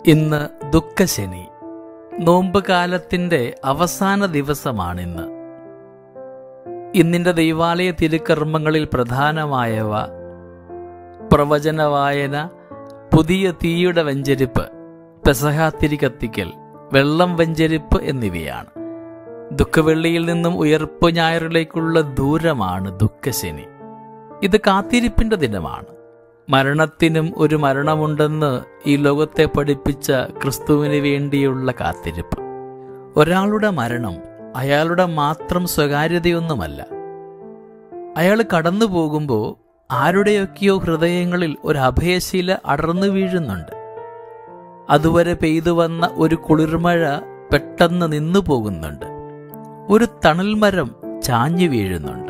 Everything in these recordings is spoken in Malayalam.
ഇന്ന് ദുഃഖശനി. നോമ്പ് കാലത്തിൻ്റെ അവസാന ദിവസമാണിന്ന്. ഇന്നിൻ്റെ ദൈവാലയ തിരുക്കർമ്മങ്ങളിൽ പ്രധാനമായവ പ്രവചന വായന, പുതിയ തീയുടെ വെഞ്ചരിപ്പ്, പെസഹ തിരി കത്തിക്കൽ, വെള്ളം വെഞ്ചരിപ്പ് എന്നിവയാണ്. ദുഃഖവെള്ളിയിൽ നിന്നും ഉയർപ്പ് ഞായറിലേക്കുള്ള ദൂരമാണ് ദുഃഖശനി. ഇത് കാത്തിരിപ്പിൻ്റെ ദിനമാണ്. മരണത്തിനും ഒരു മരണമുണ്ടെന്ന് ഈ ലോകത്തെ പഠിപ്പിച്ച ക്രിസ്തുവിന് വേണ്ടിയുള്ള കാത്തിരിപ്പ്. ഒരാളുടെ മരണം അയാളുടെ മാത്രം സ്വകാര്യതയൊന്നുമല്ല. അയാൾ കടന്നു പോകുമ്പോൾ ആരുടെയൊക്കെയോ ഹൃദയങ്ങളിൽ ഒരു അഭയശില അടർന്നു വീഴുന്നുണ്ട്. അതുവരെ പെയ്തു വന്ന ഒരു കുളിർമഴ പെട്ടെന്ന് നിന്നു പോകുന്നുണ്ട്. ഒരു തണൽമരം ചാഞ്ഞു വീഴുന്നുണ്ട്.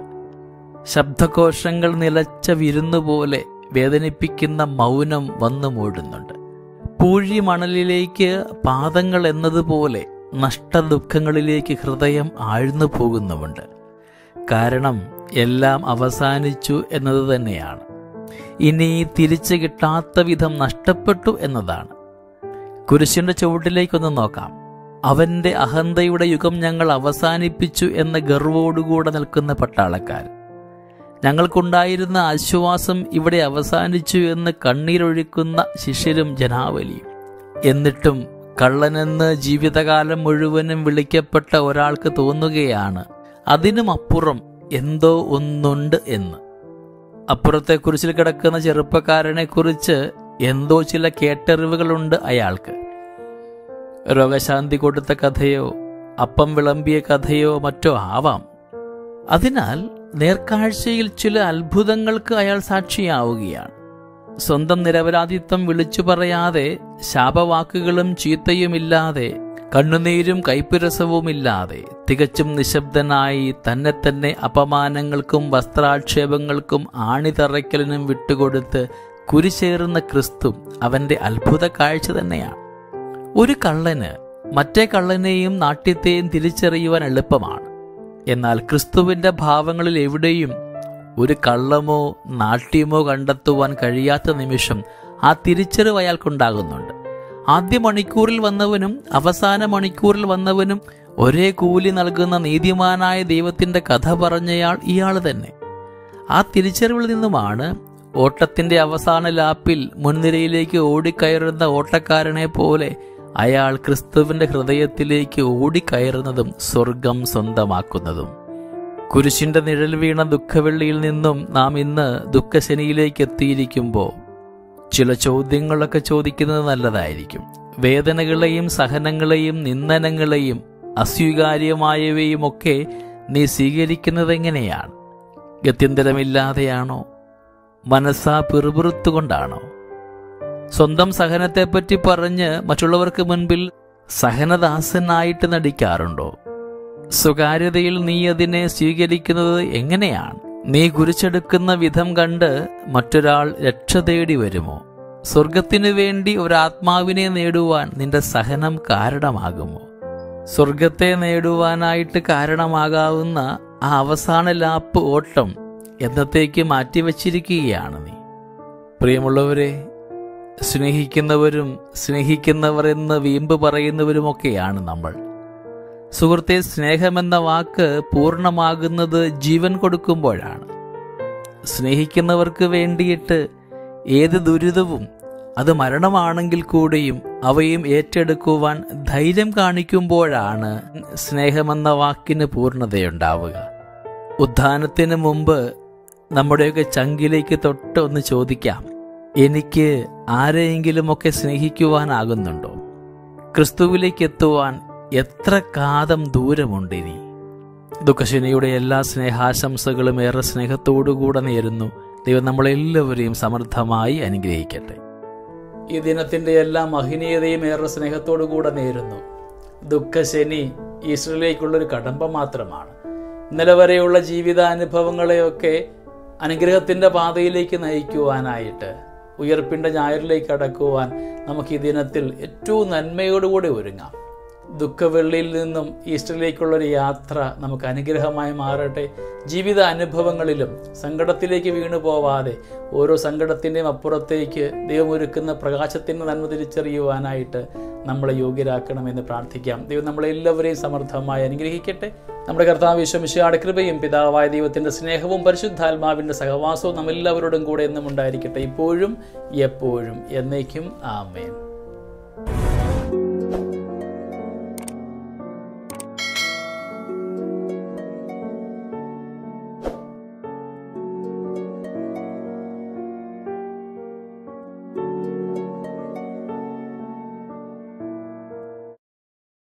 ശബ്ദകോശങ്ങൾ നിലച്ച വിരുന്നുപോലെ വേദനിപ്പിക്കുന്ന മൗനം വന്നു മൂടുന്നുണ്ട്. പൂഴി മണലിലേക്ക് പാദങ്ങൾ എന്നതുപോലെ നഷ്ടദുഃഖങ്ങളിലേക്ക് ഹൃദയം ആഴ്ന്നു പോകുന്നുമുണ്ട്. കാരണം എല്ലാം അവസാനിച്ചു എന്നത് തന്നെയാണ്. ഇനി തിരിച്ചു കിട്ടാത്ത വിധം നഷ്ടപ്പെട്ടു എന്നതാണ്. കുരിശിന്റെ ചുവട്ടിലേക്കൊന്ന് നോക്കാം. അവന്റെ അഹന്തയുടെ യുഗം ഞങ്ങൾ അവസാനിപ്പിച്ചു എന്ന ഗർവോടുകൂടെ നിൽക്കുന്ന പട്ടാളക്കാർ. ഞങ്ങൾക്കുണ്ടായിരുന്ന ആശ്വാസം ഇവിടെ അവസാനിച്ചു എന്ന് കണ്ണീരൊഴുക്കുന്ന ശിഷ്യരും ജനാവലിയും. എന്നിട്ടും കള്ളനെന്ന് ജീവിതകാലം മുഴുവനും വിളിക്കപ്പെട്ട ഒരാൾക്ക് തോന്നുകയാണ് അതിനുമപ്പുറം എന്തോ ഒന്നുണ്ട് എന്ന്. അപ്പുറത്തെ കുരിശിൽ കിടക്കുന്ന ചെറുപ്പക്കാരനെ കുറിച്ച് എന്തോ ചില കേട്ടറിവുകളുണ്ട് അയാൾക്ക്. രോഗശാന്തി കൊടുത്ത കഥയോ അപ്പം വിളമ്പിയ കഥയോ മറ്റോ ആവാം. അതിനാൽ നേർക്കാഴ്ചയിൽ ചില അത്ഭുതങ്ങൾക്ക് അയാൾ സാക്ഷിയാവുകയാണ്. സ്വന്തം നിരപരാധിത്വം വിളിച്ചു പറയാതെ, ശാപവാക്കുകളും ചീത്തയുമില്ലാതെ, കണ്ണുനീരും കൈപ്പുരസവുമില്ലാതെ, തികച്ചും നിശബ്ദനായി തന്നെ തന്നെ അപമാനങ്ങൾക്കും വസ്ത്രാക്ഷേപങ്ങൾക്കും ആണിതറയ്ക്കലിനും വിട്ടുകൊടുത്ത് കുരിശേറുന്ന ക്രിസ്തു അവന്റെ അത്ഭുത കാഴ്ച തന്നെയാണ്. ഒരു കള്ളന് മറ്റേ കള്ളനെയും നാട്യത്തെയും തിരിച്ചറിയുവാൻ എളുപ്പമാണ്. എന്നാൽ ക്രിസ്തുവിന്റെ ഭാവങ്ങളിൽ എവിടെയും ഒരു കള്ളമോ നാട്യമോ കണ്ടെത്തുവാൻ കഴിയാത്ത നിമിഷം ആ തിരിച്ചറിവ് അയാൾക്കുണ്ടാകുന്നുണ്ട്. ആദ്യ മണിക്കൂറിൽ വന്നവനും അവസാന മണിക്കൂറിൽ വന്നവനും ഒരേ കൂലി നൽകുന്ന നീതിമാനായ ദൈവത്തിന്റെ കഥ പറഞ്ഞയാൾ ഇയാൾ തന്നെ. ആ തിരിച്ചറിവിൽ നിന്നുമാണ് ഓട്ടത്തിന്റെ അവസാന ലാപ്പിൽ മുൻനിരയിലേക്ക് ഓടിക്കയറുന്ന ഓട്ടക്കാരനെ പോലെ അയാൾ ക്രിസ്തുവിന്റെ ഹൃദയത്തിലേക്ക് ഓടിക്കയറുന്നതും സ്വർഗം സ്വന്തമാക്കുന്നതും. കുരിശിന്റെ നിഴൽ വീണ ദുഃഖവെള്ളിയിൽ നിന്നും നാം ഇന്ന് ദുഃഖശനിയിലേക്ക് എത്തിയിരിക്കുമ്പോൾ ചില ചോദ്യങ്ങളൊക്കെ ചോദിക്കുന്നത് നല്ലതായിരിക്കും. വേദനകളെയും സഹനങ്ങളെയും നിന്ദനങ്ങളെയും അസ്വീകാര്യമായവയുമൊക്കെ നീ സ്വീകരിക്കുന്നത് എങ്ങനെയാണ്? ഗത്യന്തരമില്ലാതെയാണോ? മനസ്സാ പിറുപിറുത്തുകൊണ്ടാണോ? സ്വന്തം സഹനത്തെപ്പറ്റി പറഞ്ഞ് മറ്റുള്ളവർക്ക് മുൻപിൽ സഹനദാസനായിട്ട് നടിക്കാറുണ്ടോ? സ്വകാര്യതയിൽ നീ അതിനെ സ്വീകരിക്കുന്നത് എങ്ങനെയാണ്? നീ കുരിച്ചെടുക്കുന്ന വിധം കണ്ട് മറ്റൊരാൾ രക്ഷ തേടി വരുമോ? സ്വർഗത്തിനു വേണ്ടി ഒരാത്മാവിനെ നേടുവാൻ നിന്റെ സഹനം കാരണമാകുമോ? സ്വർഗത്തെ നേടുവാനായിട്ട് കാരണമാകാവുന്ന ആ അവസാന ലാപ്പ് ഓട്ടം എന്നത്തേക്ക് മാറ്റിവെച്ചിരിക്കുകയാണ് നീ. പ്രിയമുള്ളവരെ, സ്നേഹിക്കുന്നവരും സ്നേഹിക്കുന്നവർ എന്ന് വീമ്പ് പറയുന്നവരുമൊക്കെയാണ് നമ്മൾ. സുഹൃത്തെ, സ്നേഹമെന്ന വാക്ക് പൂർണ്ണമാകുന്നത് ജീവൻ കൊടുക്കുമ്പോഴാണ്. സ്നേഹിക്കുന്നവർക്ക് വേണ്ടിയിട്ട് ഏത് ദുരിതവും, അത് മരണമാണെങ്കിൽ കൂടിയും അവയും ഏറ്റെടുക്കുവാൻ ധൈര്യം കാണിക്കുമ്പോഴാണ് സ്നേഹമെന്ന വാക്കിന് പൂർണ്ണതയുണ്ടാവുക. ഉദ്ധാനത്തിന് മുമ്പ് നമ്മുടെയൊക്കെ ചങ്കിലേക്ക് തൊട്ട് ഒന്ന് ചോദിക്കാം, എനിക്ക് ആരെയെങ്കിലുമൊക്കെ സ്നേഹിക്കുവാനാകുന്നുണ്ടോ? ക്രിസ്തുവിലേക്ക് എത്തുവാൻ എത്ര കാതം ദൂരമുണ്ട് ഇനി? ദുഃഖശനിയുടെ എല്ലാ സ്നേഹാശംസകളും ഏറെ സ്നേഹത്തോടുകൂടെ നേരുന്നു. ദൈവം നമ്മളെല്ലാവരെയും സമൃദ്ധമായി അനുഗ്രഹിക്കട്ടെ. ഈ ദിനത്തിൻ്റെ എല്ലാ മഹനീയതയും ഏറെ സ്നേഹത്തോടു കൂടെ നേരുന്നു. ദുഃഖശനി ഈശ്വരയിലേക്കുള്ളൊരു കടമ്പ മാത്രമാണ്. ഇന്നലെ വരെയുള്ള ജീവിതാനുഭവങ്ങളെയൊക്കെ അനുഗ്രഹത്തിൻ്റെ പാതയിലേക്ക് നയിക്കുവാനായിട്ട്, ഉയർപ്പിൻ്റെ ഞായറിലേക്ക് അടക്കുവാൻ നമുക്ക് ഈ ദിനത്തിൽ ഏറ്റവും നന്മയോടുകൂടി ഒരുങ്ങാം. ദുഃഖവെള്ളിയിൽ നിന്നും ഈസ്റ്ററിലേക്കുള്ളൊരു യാത്ര നമുക്ക് അനുഗ്രഹമായി മാറട്ടെ. ജീവിത അനുഭവങ്ങളിലും സങ്കടത്തിലേക്ക് വീണു പോവാതെ ഓരോ സങ്കടത്തിൻ്റെയും അപ്പുറത്തേക്ക് ദൈവം ഒരുക്കുന്ന പ്രകാശത്തിൻ്റെ നന്മ തിരിച്ചറിയുവാനായിട്ട് നമ്മളെ യോഗ്യരാക്കണമെന്ന് പ്രാർത്ഥിക്കാം. ദൈവം നമ്മളെല്ലാവരെയും സമൃദ്ധമായി അനുഗ്രഹിക്കട്ടെ. നമ്മുടെ കർത്താവ് യേശു മിശിഹായുടെ കൃപയും പിതാവായ ദൈവത്തിൻ്റെ സ്നേഹവും പരിശുദ്ധാത്മാവിൻ്റെ സഹവാസവും നമ്മെല്ലാവരോടും കൂടെ എന്നും ഉണ്ടായിരിക്കട്ടെ, ഇപ്പോഴും എപ്പോഴും എന്നേക്കും. ആമേൻ.